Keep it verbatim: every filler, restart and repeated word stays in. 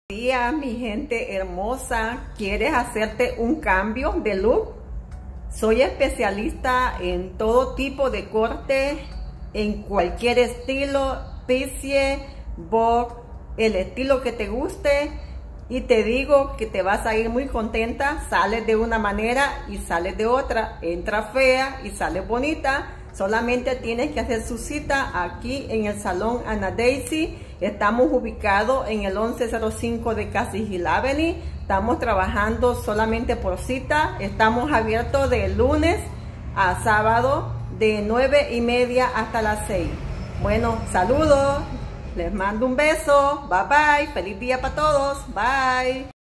Día, mi gente hermosa, ¿quieres hacerte un cambio de look? Soy especialista en todo tipo de corte, en cualquier estilo, picie, bob, el estilo que te guste, y te digo que te vas a ir muy contenta. Sales de una manera y sales de otra, entra fea y sales bonita. Solamente tienes que hacer su cita aquí en el Salón Ana Daisy. Estamos ubicados en el once cero cinco de Cassie Hill Avenue. Estamos trabajando solamente por cita. Estamos abiertos de lunes a sábado de nueve y media hasta las seis. Bueno, saludos. Les mando un beso. Bye bye. Feliz día para todos. Bye.